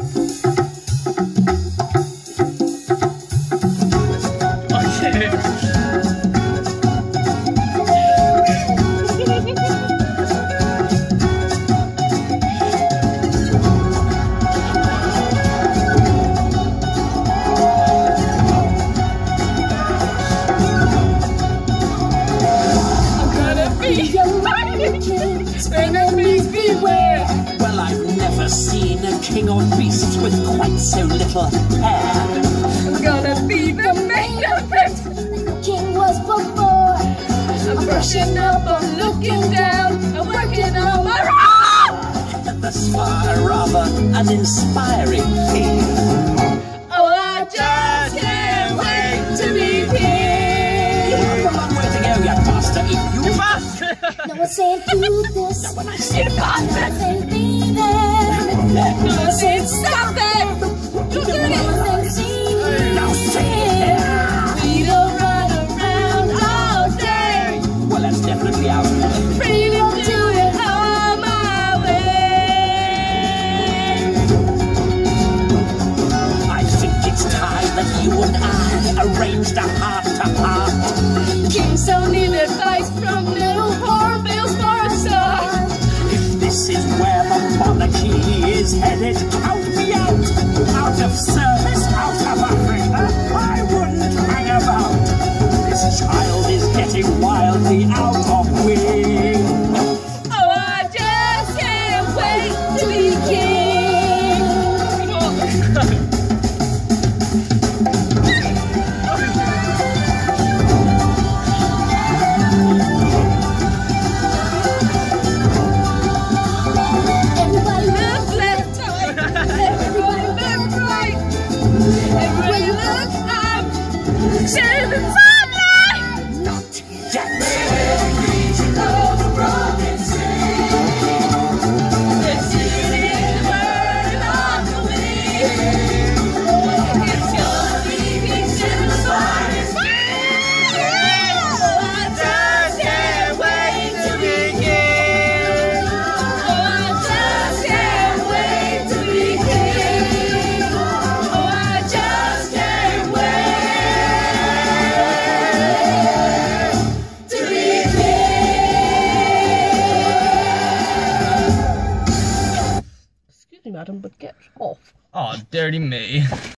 Enemies beware! Well, I've never seen a king of beasts with quite so little hair. I'm gonna be the main event the king was before. I'm brushing up, I'm looking down, I'm working on my thus far, rather uninspiring theme. Oh, I just can't wait to be king! You've a long way to go, you master, if you must! No, I said do this. No, when I said God, I said be there. No, I said stop there. You do it. No, say it. We don't run around all day. Well, that's definitely out. Free to do it all my way. I think it's time that you and I arranged a heart-to-heart. Kings don't need advice from little hornbills for a start. If this is where the monarchy is headed, count me out. Out of service, out of Africa, I wouldn't hang about. This child is getting wildly out of wing. Oh, I just can't wait to be king. Not yet. Madam, but get off. Oh, dirty me.